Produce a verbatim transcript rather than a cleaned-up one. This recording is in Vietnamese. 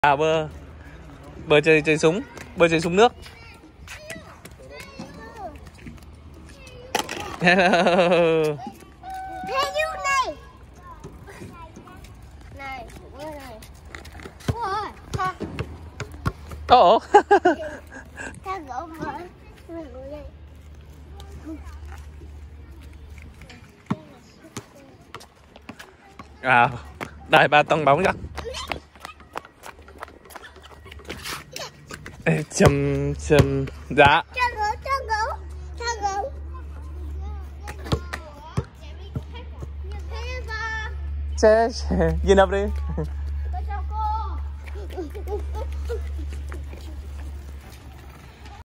À bơ bơ chơi chơi súng, bơ chơi súng nước. Hello. Này. Này, này. Ôi, tha. Ồ. Tha gỗ mà. Mình ngồi đây. À, đây ba tông bóng chắc. Ê, chầm chầm dạ. Cho gỗ, cho gỗ, cho gỗ. Che che, nhìn đâu đi.